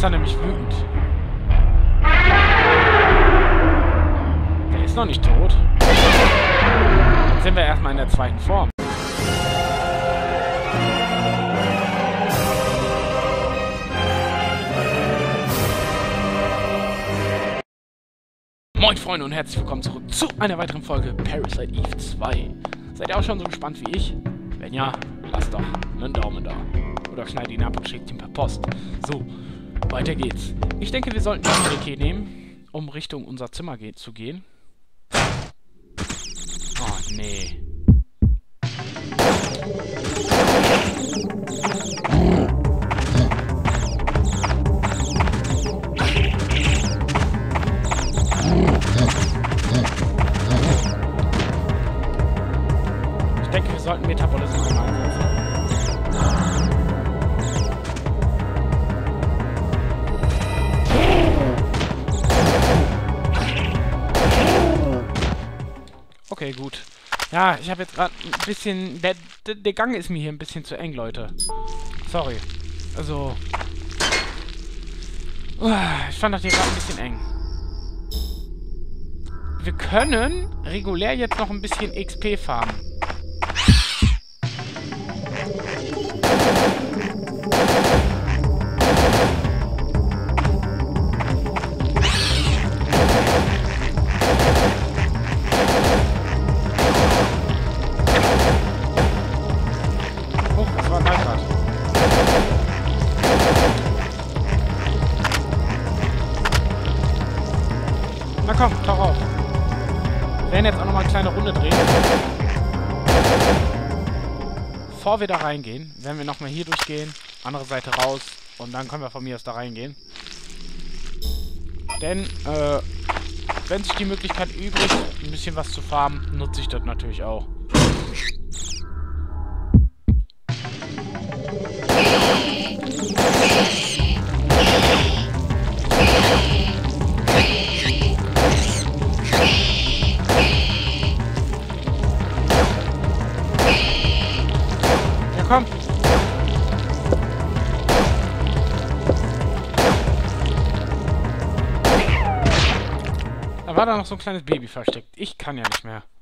ist er nämlich wütend. Der ist noch nicht tot. Jetzt sind wir erstmal in der zweiten Form. Moin Freunde und herzlich willkommen zurück zu einer weiteren Folge Parasite Eve 2. Seid ihr auch schon so gespannt wie ich? Wenn ja, lasst doch einen Daumen da. Oder schneidet ihn ab und schickt ihn per Post. So, weiter geht's. Ich denke, wir sollten die Brücke nehmen, um Richtung unser Zimmer zu gehen. Oh, nee. Ich denke, wir sollten Metabolismus einsetzen. Okay, gut. Ja, ich habe jetzt gerade ein bisschen... Der Gang ist mir hier ein bisschen zu eng, Leute. Sorry. Also... ich fand das hier gerade ein bisschen eng. Wir können regulär jetzt noch ein bisschen XP farmen. Na komm, tauch auf. Wir werden jetzt auch nochmal eine kleine Runde drehen. Bevor wir da reingehen, werden wir nochmal hier durchgehen, andere Seite raus und dann können wir von mir aus da reingehen. Denn, wenn sich die Möglichkeit übrig, ein bisschen was zu farmen, nutze ich das natürlich auch. Komm. Da war da noch so ein kleines Baby versteckt. Ich kann ja nicht mehr.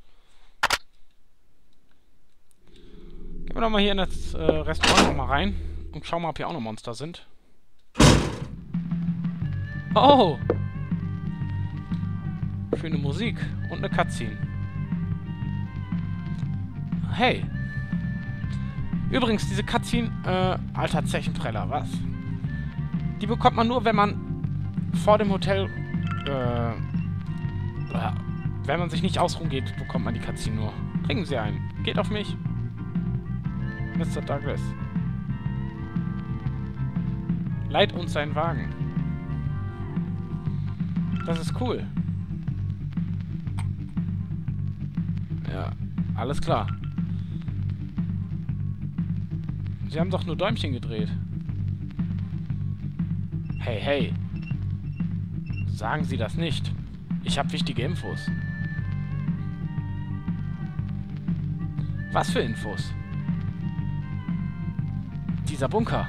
Gehen wir doch mal hier in das Restaurant noch mal rein und schauen mal, ob hier auch noch Monster sind. Oh! Schöne Musik und eine Cutscene. Hey! Übrigens, diese Cutscene, alter Zechenpreller, was? Die bekommt man nur, wenn man vor dem Hotel, wenn man sich nicht ausruhen geht, bekommt man die Cutscene nur. Bringen Sie ein. Geht auf mich. Mr. Douglas. Leiht uns seinen Wagen. Das ist cool. Ja, alles klar. Sie haben doch nur Däumchen gedreht. Hey, hey. Sagen Sie das nicht. Ich habe wichtige Infos. Was für Infos? Dieser Bunker.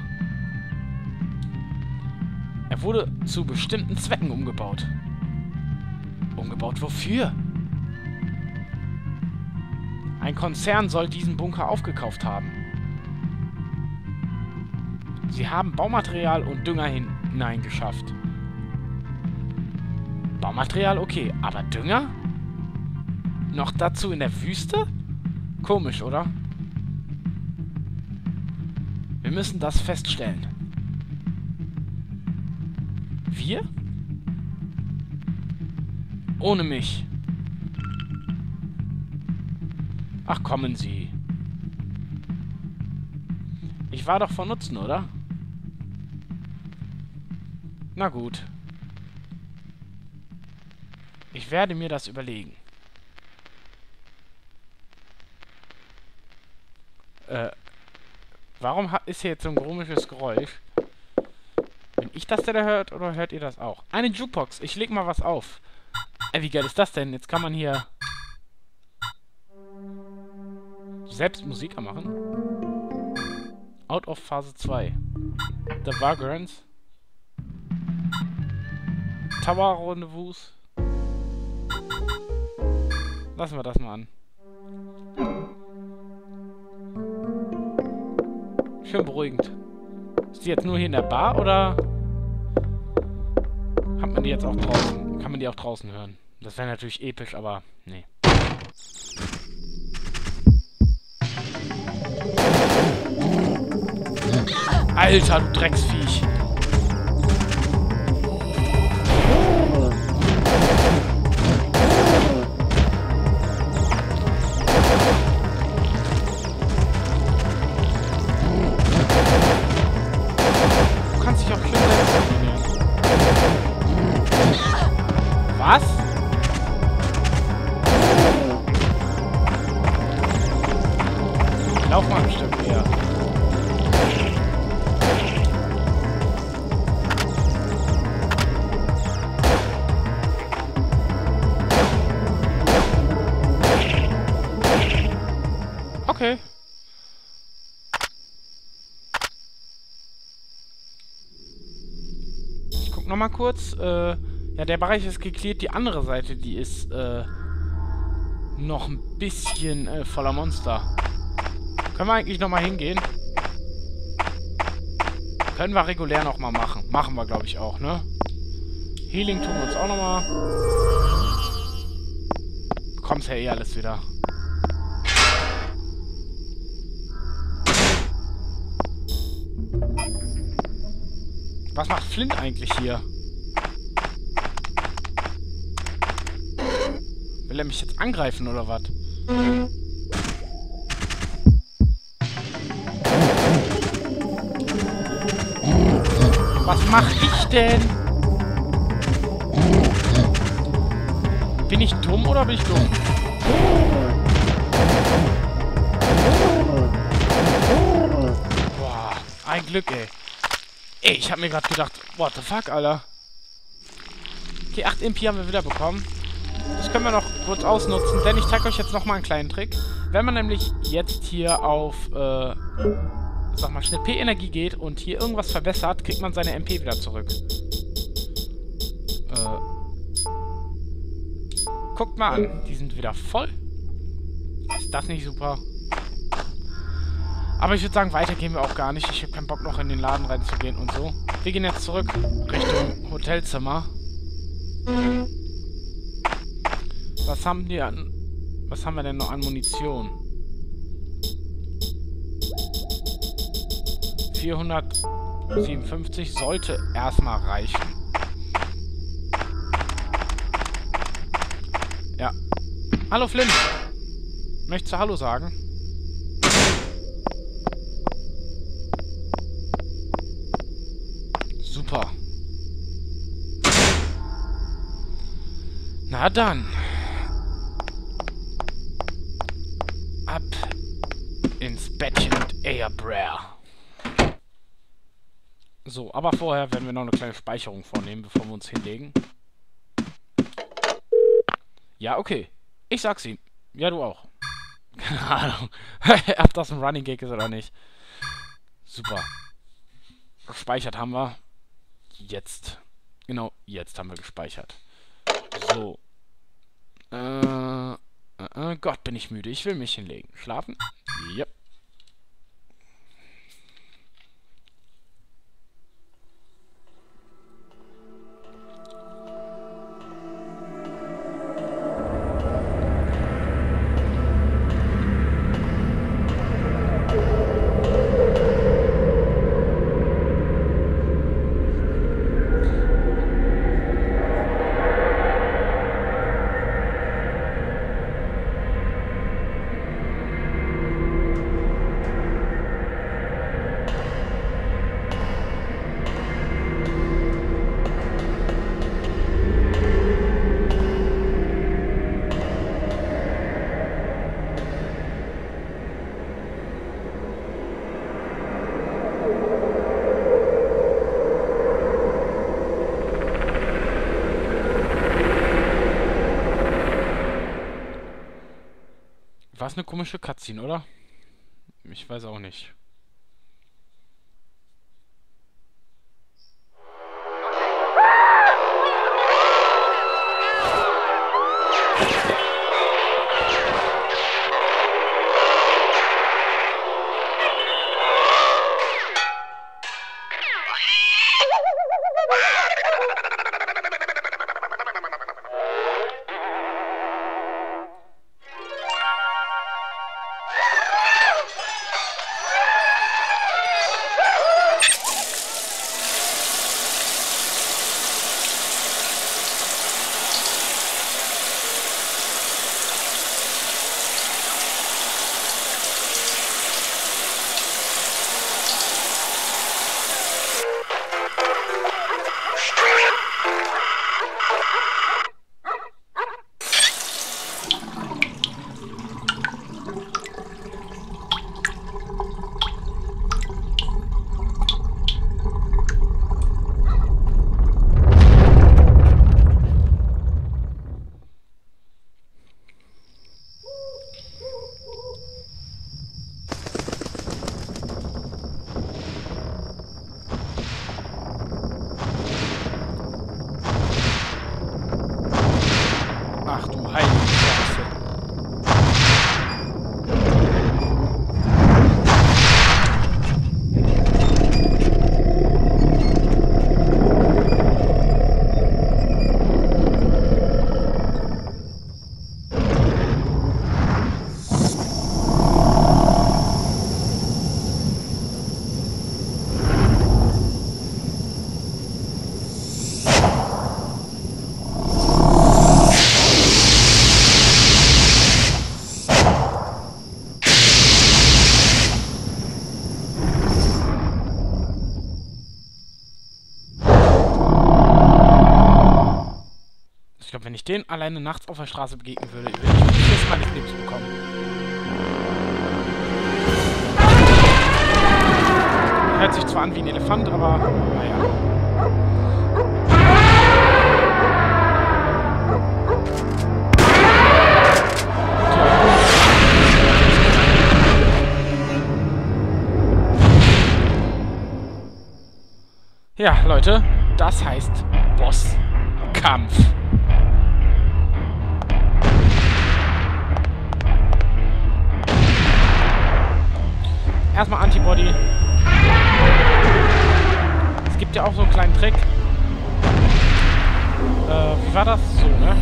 Er wurde zu bestimmten Zwecken umgebaut. Umgebaut wofür? Ein Konzern soll diesen Bunker aufgekauft haben. Sie haben Baumaterial und Dünger hineingeschafft. Baumaterial, okay. Aber Dünger? Noch dazu in der Wüste? Komisch, oder? Wir müssen das feststellen. Wir? Ohne mich. Ach, kommen Sie. Ich war doch von Nutzen, oder? Na gut. Ich werde mir das überlegen. Warum ist hier jetzt so ein komisches Geräusch? Bin ich das, der da hört, oder hört ihr das auch? Eine Jukebox. Ich leg mal was auf. Wie geil ist das denn? Jetzt kann man hier selbst Musik anmachen. Out of Phase 2. The Vagrants. Tower Rendezvous. Lassen wir das mal an. Schön beruhigend. Ist die jetzt nur hier in der Bar oder hat man die jetzt auch draußen? Kann man die auch draußen hören? Das wäre natürlich episch, aber nee. Alter, du Drecksviech. Du kannst dich auch schön selbst definieren. Was? Lauf mal ein Stück eher. Okay. Ich guck noch mal kurz. Ja, der Bereich ist geklärt. Die andere Seite, die ist noch ein bisschen voller Monster. Können wir eigentlich noch mal hingehen? Können wir regulär noch mal machen. Machen wir, glaube ich, auch, ne? Healing tun wir uns auch noch mal. Bekommst ja eh alles wieder. Was macht Flint eigentlich hier? Will er mich jetzt angreifen, oder was? Was mach ich denn? Bin ich dumm oder bin ich dumm? Boah, ein Glück, ey. Ey, ich hab mir gerade gedacht, what the fuck, Alter. Okay, 8 Impi haben wir wieder bekommen. Das können wir noch kurz ausnutzen, denn ich zeige euch jetzt nochmal einen kleinen Trick. Wenn man nämlich jetzt hier auf, sag mal, Schnitt P-Energie geht und hier irgendwas verbessert, kriegt man seine MP wieder zurück. Guckt mal an, die sind wieder voll. Ist das nicht super? Aber ich würde sagen, weiter gehen wir auch gar nicht. Ich habe keinen Bock, noch in den Laden reinzugehen und so. Wir gehen jetzt zurück Richtung Hotelzimmer. Was haben wir denn noch an Munition? 457 sollte erstmal reichen. Ja. Hallo Flint. Möchtest du Hallo sagen? Super. Na dann. Ab ins Bettchen und Eierbräu. So, aber vorher werden wir noch eine kleine Speicherung vornehmen, bevor wir uns hinlegen. Ja, okay. Ich sag's ihm. Ja, du auch. Keine Ahnung. Ob das ein Running Gag ist oder nicht. Super. Gespeichert haben wir. Jetzt. Genau, jetzt haben wir gespeichert. So. Gott, bin ich müde. Ich will mich hinlegen. Schlafen? Yep. War es eine komische Cutscene, oder? Ich weiß auch nicht. glaube, wenn ich den alleine nachts auf der Straße begegnen würde, würde ich den Schiss meines Lebens bekommen. Hört sich zwar an wie ein Elefant, aber naja. Ja, Leute, das heißt Bosskampf. Erstmal Antibody. Es gibt ja auch so einen kleinen Trick. Wie war das? So, ne?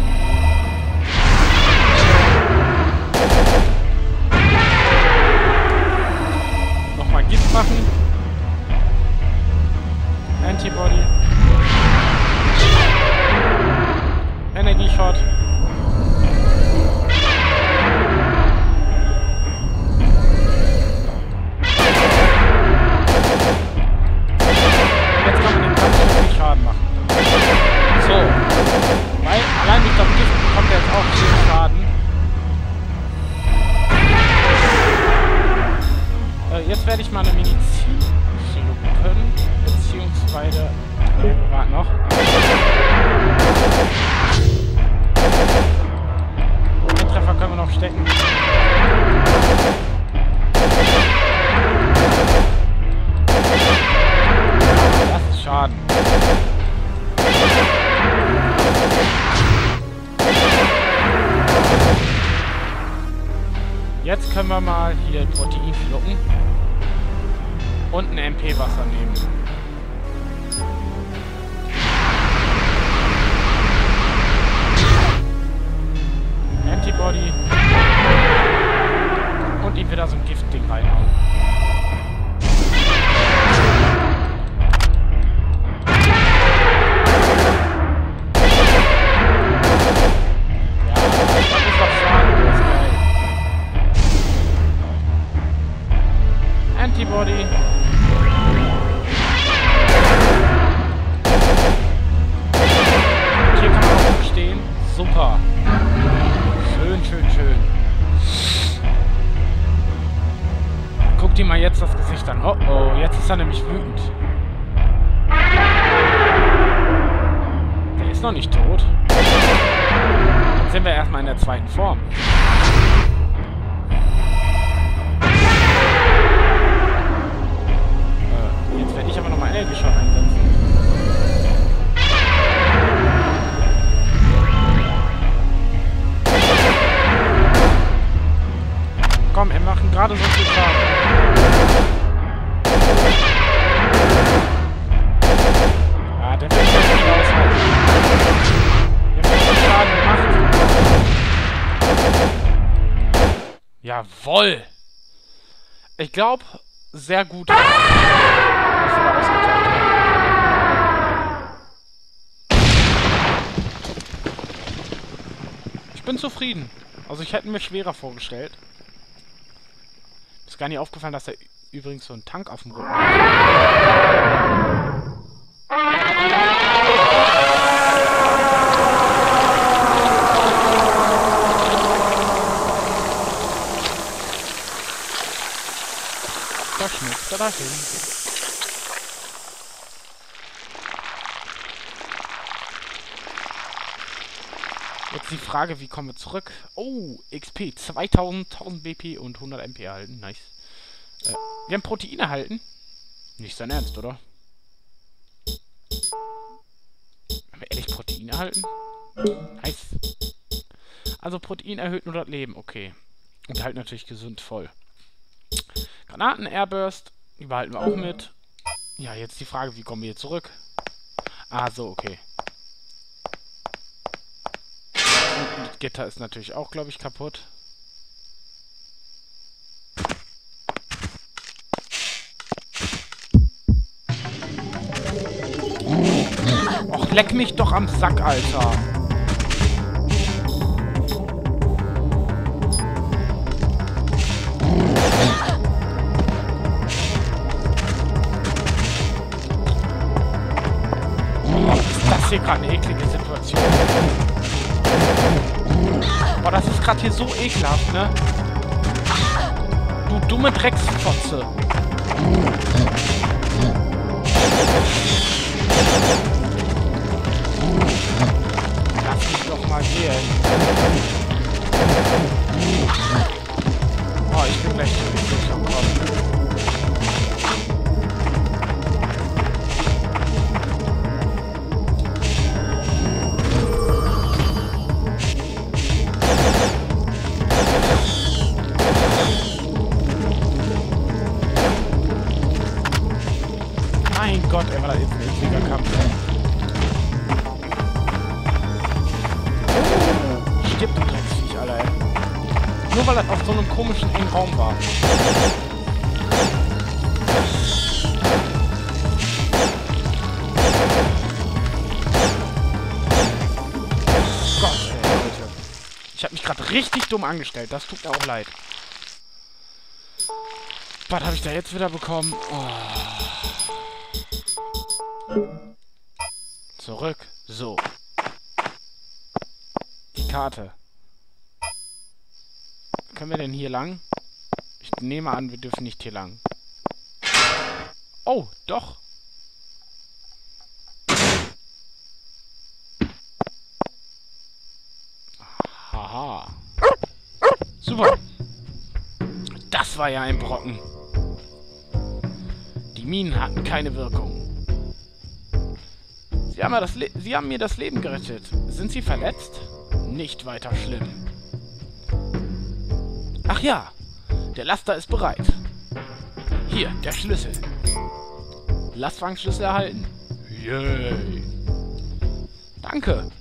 Nochmal Gift machen. Antibody. Energieshot. Jetzt kann man den ganz viel Schaden machen. So. Weil allein durch das Gift bekommt er jetzt auch viel Schaden. Jetzt werde ich mal eine Medizin schlucken. Beziehungsweise... wir warten noch. Den Treffer können wir noch stecken. Das ist Schaden. Jetzt können wir mal hier Protein schlucken. Und ein MP-Wasser nehmen. Antibody. Und ihm wieder so ein Giftding reinhauen. Ja, das ist doch Schaden, das ist geil. Antibody. Und hier kann man auch stehen. Super. Schön, schön, schön. Guck dir mal jetzt das Gesicht an. Oh, oh, jetzt ist er nämlich wütend. Der ist noch nicht tot. Jetzt sind wir erstmal in der zweiten Form. Jetzt werde ich aber nochmal Energieshot einsetzen. Komm, wir machen gerade so viel Schaden. Ah, der wird nicht viel aushalten. Der hat viel Schaden gemacht. Jawoll! Ich glaube, sehr gut. Ich bin zufrieden. Also ich hätte mir schwerer vorgestellt. Ist gar nicht aufgefallen, dass er übrigens so einen Tank auf dem Rücken hat. Da schmeckt er dahin. Jetzt die Frage, wie kommen wir zurück? Oh, XP, 2000, 1000 BP und 100 MP erhalten. Nice. Wir haben Protein erhalten. Nicht sein Ernst, oder? Haben wir ehrlich Protein erhalten? Nice. Also Protein erhöht nur das Leben, okay. Und halt natürlich gesund voll. Granaten, Airburst, die behalten wir auch mit. Ja, jetzt die Frage, wie kommen wir hier zurück? Ah, so, okay. Und das Gitter ist natürlich auch, glaube ich, kaputt. Och, leck mich doch am Sack, Alter. Oh, ist das hier gerade eine eklige Situation? Boah, das ist gerade hier so ekelhaft, ne? Du dumme Drecksfotze. Lass mich doch mal gehen. Oh, ich bin gleich durch am Kopf. Mein Gott, ey, war das jetzt ein ekliger Kampf. Stirbt du Drecksviech, Alter, ey. Nur weil das auf so einem komischen engen Raum war. Gott, ey, Leute. Ich hab mich gerade richtig dumm angestellt. Das tut mir auch leid. Was habe ich da jetzt wieder bekommen? Oh. Zurück. So. Die Karte. Können wir denn hier lang? Ich nehme an, wir dürfen nicht hier lang. Oh, doch. Haha. Super. Das war ja ein Brocken. Die Minen hatten keine Wirkung. Sie haben mir das Leben gerettet. Sind Sie verletzt? Nicht weiter schlimm. Ach ja, der Laster ist bereit. Hier, der Schlüssel. Lastwagenschlüssel erhalten. Yay. Danke.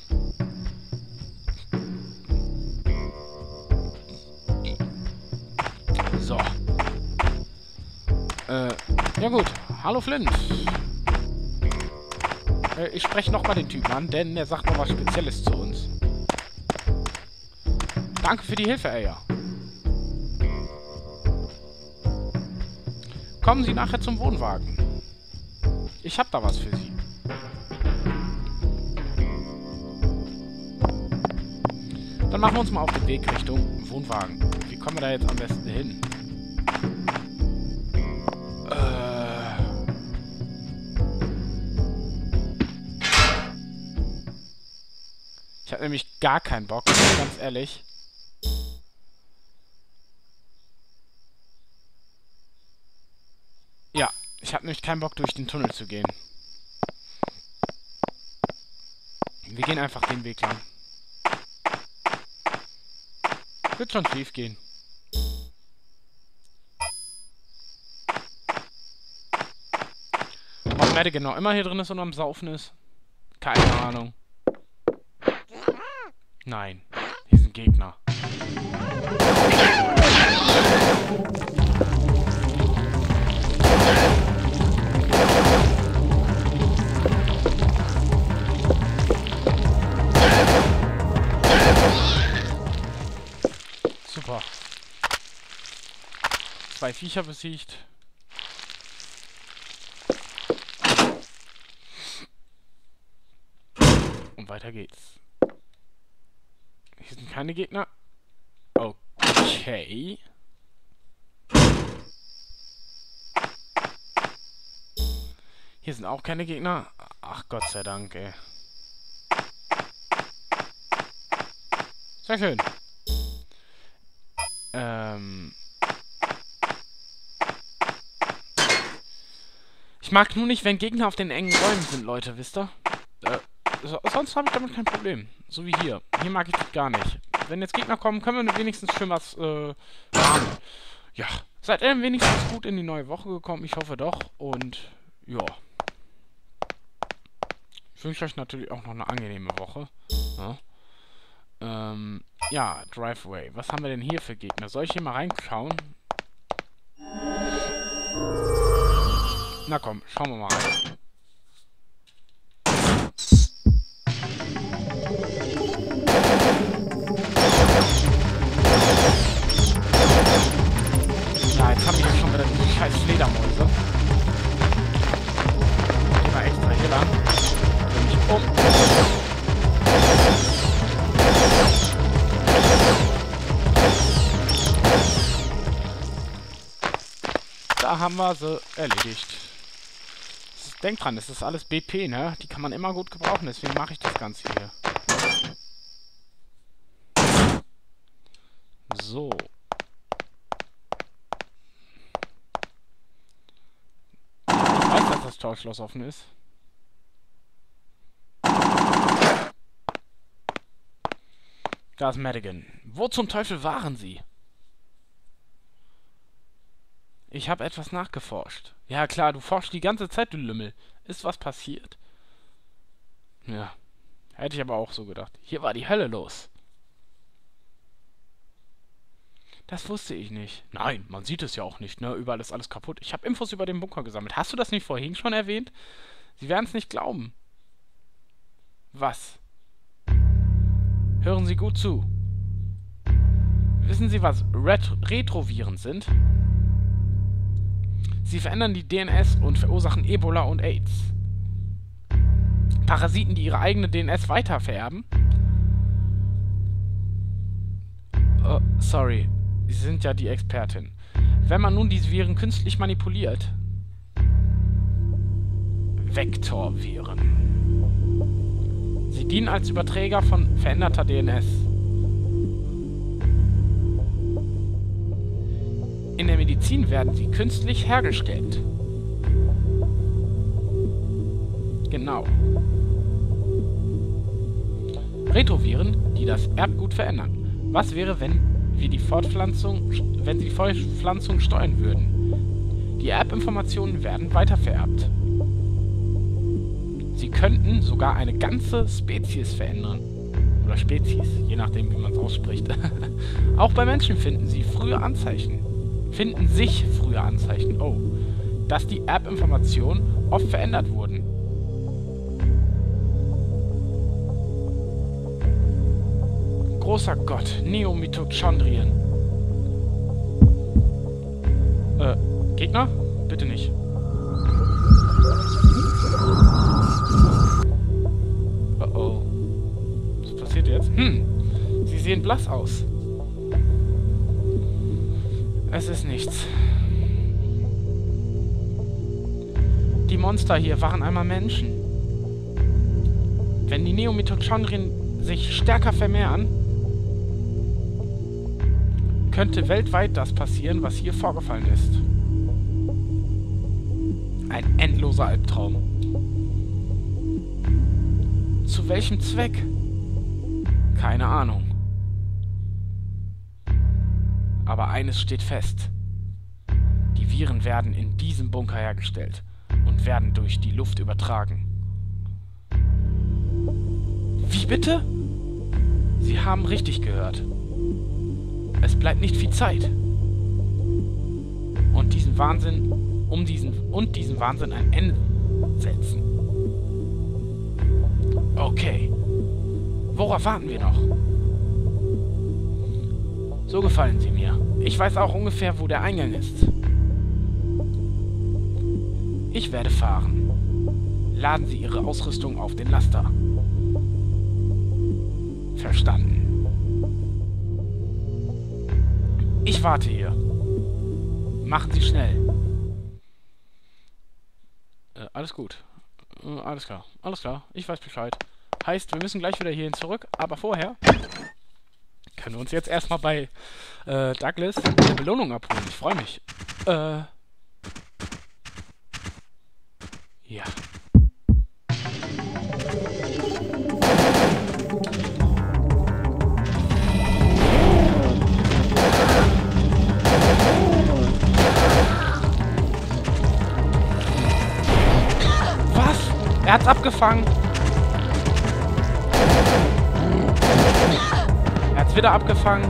So. Ja gut. Hallo Flint. Ich spreche nochmal den Typen an, denn er sagt noch was Spezielles zu uns. Danke für die Hilfe, Aya. Kommen Sie nachher zum Wohnwagen. Ich hab da was für Sie. Dann machen wir uns mal auf den Weg Richtung Wohnwagen. Wie kommen wir da jetzt am besten hin? Ich habe nämlich gar keinen Bock, ganz ehrlich. Ja, ich habe nämlich keinen Bock, durch den Tunnel zu gehen. Wir gehen einfach den Weg lang. Wird schon schief gehen. Ob Mette genau immer hier drin ist und am Saufen ist? Keine Ahnung. Nein, hier sind Gegner. Super. 2 Viecher besiegt. Und weiter geht's. Hier sind keine Gegner. Okay. Hier sind auch keine Gegner. Ach Gott sei Dank, ey. Sehr schön. Ich mag nur nicht, wenn Gegner auf den engen Räumen sind, Leute, wisst ihr? Sonst habe ich damit kein Problem. So wie hier. Hier mag ich das gar nicht. Wenn jetzt Gegner kommen, können wir wenigstens schön was machen. Ja. Seid ihr wenigstens gut in die neue Woche gekommen? Ich hoffe doch. Und ja. Ich wünsche euch natürlich auch noch eine angenehme Woche. Ja, ja, Driveway. Was haben wir denn hier für Gegner? Soll ich hier mal reinschauen? Na komm, schauen wir mal rein. Ja, jetzt haben wir hier schon wieder diese scheiß Fledermäuse. Gehen wir extra hier lang. Dreh mich um. haben wir sie erledigt. Denkt dran, das ist alles BP, ne? Die kann man immer gut gebrauchen, deswegen mache ich das Ganze hier. So. Ich weiß, dass das Torschloss offen ist. Da ist Madigan. Wo zum Teufel waren Sie? Ich habe etwas nachgeforscht. Ja klar, du forschst die ganze Zeit, du Lümmel. Ist was passiert? Ja, hätte ich aber auch so gedacht. Hier war die Hölle los. Das wusste ich nicht. Nein, man sieht es ja auch nicht, ne? Überall ist alles kaputt. Ich habe Infos über den Bunker gesammelt. Hast du das nicht vorhin schon erwähnt? Sie werden es nicht glauben. Was? Hören Sie gut zu. Wissen Sie, was Retroviren sind? Sie verändern die DNS und verursachen Ebola und AIDS. Parasiten, die ihre eigene DNS weitervererben? Sorry, Sie sind ja die Expertin. Wenn man nun diese Viren künstlich manipuliert... Vektorviren. Sie dienen als Überträger von veränderter DNS. In der Medizin werden sie künstlich hergestellt. Genau. Retroviren, die das Erbgut verändern. Was wäre, wenn sie die Fortpflanzung steuern würden? Die Erbinformationen werden weitervererbt. Sie könnten sogar eine ganze Spezies verändern. Oder Spezies, je nachdem, wie man es ausspricht. Auch bei Menschen finden sich frühe Anzeichen, dass die Erbinformationen oft verändert wurden. Großer Gott, Neomitochondrien. Gegner? Bitte nicht. Oh. Was passiert jetzt? Sie sehen blass aus. Es ist nichts. Die Monster hier waren einmal Menschen. Wenn die Neomitochondrien sich stärker vermehren, könnte weltweit das passieren, was hier vorgefallen ist. Ein endloser Albtraum. Zu welchem Zweck? Keine Ahnung. Aber eines steht fest. Die Viren werden in diesem Bunker hergestellt und werden durch die Luft übertragen. Wie bitte? Sie haben richtig gehört. Es bleibt nicht viel Zeit. Und diesen Wahnsinn ein Ende setzen. Okay. Worauf warten wir noch? So gefallen Sie mir. Ich weiß auch ungefähr, wo der Eingang ist. Ich werde fahren. Laden Sie Ihre Ausrüstung auf den Laster. Verstanden. Ich warte hier. Machen Sie schnell. Alles gut. Alles klar. Alles klar. Ich weiß Bescheid. Heißt, wir müssen gleich wieder hierhin zurück. Aber vorher können wir uns jetzt erstmal bei Douglas eine Belohnung abholen. Ich freue mich. Ja. Was? Er hat's abgefangen. Er hat's wieder abgefangen.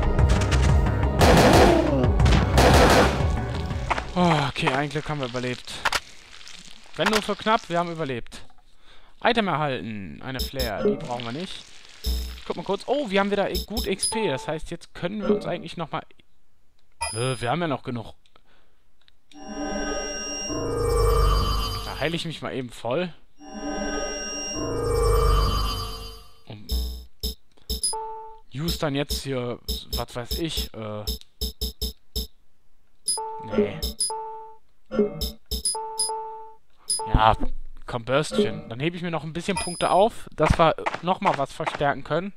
Oh, okay, ein Glück haben wir überlebt. Wenn nur für knapp, wir haben überlebt. Item erhalten. Eine Flare, die brauchen wir nicht. Ich guck mal kurz. Oh, wir haben wieder gut XP. Das heißt, jetzt können wir uns eigentlich nochmal... wir haben ja noch genug. Da heile ich mich mal eben voll. Und use dann jetzt hier, was weiß ich, nee. Ja, komm, Bürstchen. Dann hebe ich mir noch ein bisschen Punkte auf, dass wir nochmal was verstärken können.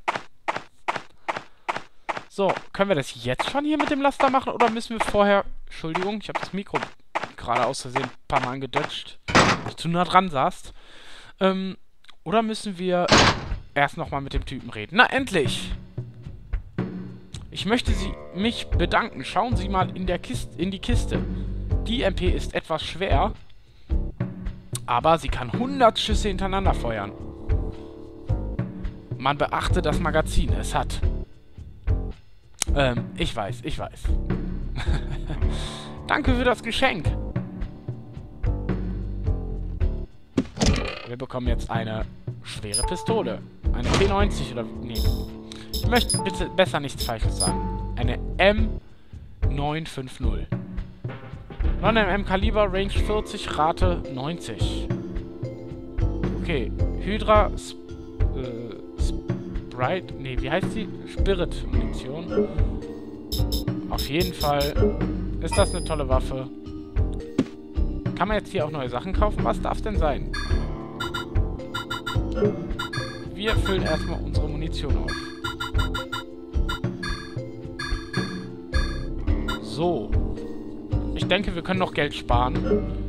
So, können wir das jetzt schon hier mit dem Laster machen oder müssen wir vorher... Entschuldigung, ich habe das Mikro gerade aus Versehen ein paar Mal gedutscht, weil ich zu nah dran saß. Oder müssen wir erst nochmal mit dem Typen reden? Na, endlich! Ich möchte mich bedanken. Schauen Sie mal in die Kiste. Die MP ist etwas schwer, aber sie kann 100 Schüsse hintereinander feuern. Man beachte das Magazin. Es hat... ich weiß. Danke für das Geschenk. Wir bekommen jetzt eine schwere Pistole. Eine P90 oder... Nee. Ich möchte bitte besser nichts Falsches sagen. Eine M950. 9mm Kaliber, Range 40, Rate 90. Okay. Hydra... Sprite... Nee, wie heißt die? Spirit-Munition. Auf jeden Fall ist das eine tolle Waffe. Kann man jetzt hier auch neue Sachen kaufen? Was darf es denn sein? Wir füllen erstmal unsere Munition auf. So. Ich denke, wir können noch Geld sparen.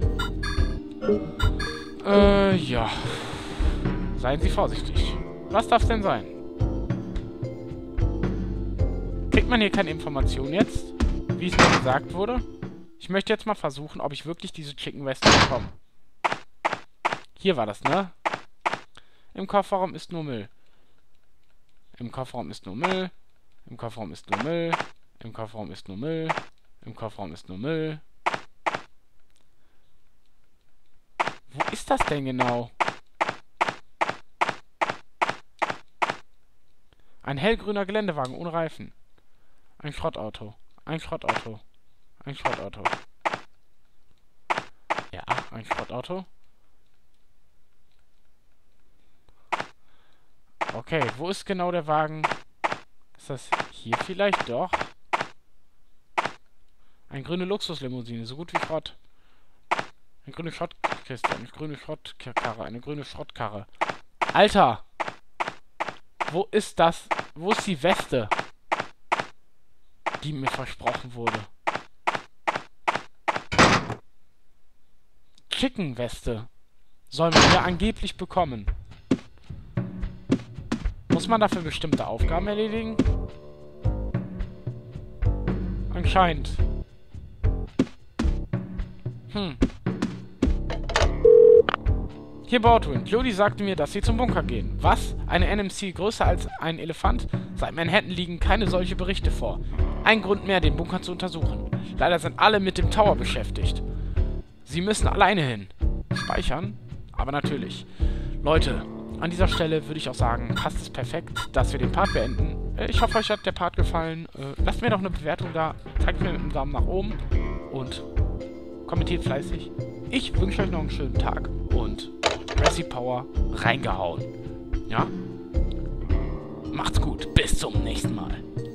Ja. Seien Sie vorsichtig. Was darf es denn sein? Kriegt man hier keine Information jetzt? Wie es mir gesagt wurde? Ich möchte jetzt mal versuchen, ob ich wirklich diese Chicken West bekomme. Hier war das, ne? Im Kofferraum ist nur Müll. Im Kofferraum ist nur Müll. Im Kofferraum ist nur Müll. Im Kofferraum ist nur Müll. Im Kofferraum ist nur Müll. Wo ist das denn genau? Ein hellgrüner Geländewagen ohne Reifen. Ein Schrottauto. Ein Schrottauto. Ein Schrottauto. Ja, ein Schrottauto. Okay, wo ist genau der Wagen? Ist das hier vielleicht? Doch. Eine grüne Luxuslimousine, so gut wie Schrott. Eine grüne Schrottkiste, eine grüne Schrottkarre, eine grüne Schrottkarre. Alter! Wo ist das? Wo ist die Weste, die mir versprochen wurde? Chicken-Weste soll man hier angeblich bekommen. Muss man dafür bestimmte Aufgaben erledigen? Anscheinend. Hier Baldwin. Jodie sagte mir, dass sie zum Bunker gehen. Was? Eine NMC größer als ein Elefant? Seit Manhattan liegen keine solche Berichte vor. Ein Grund mehr, den Bunker zu untersuchen. Leider sind alle mit dem Tower beschäftigt. Sie müssen alleine hin. Speichern? Aber natürlich. Leute, an dieser Stelle würde ich auch sagen, passt es perfekt, dass wir den Part beenden. Ich hoffe, euch hat der Part gefallen. Lasst mir doch eine Bewertung da. Zeigt mir mit einem Daumen nach oben. Und kommentiert fleißig. Ich wünsche euch noch einen schönen Tag. Und Resi Power reingehauen. Ja? Macht's gut. Bis zum nächsten Mal.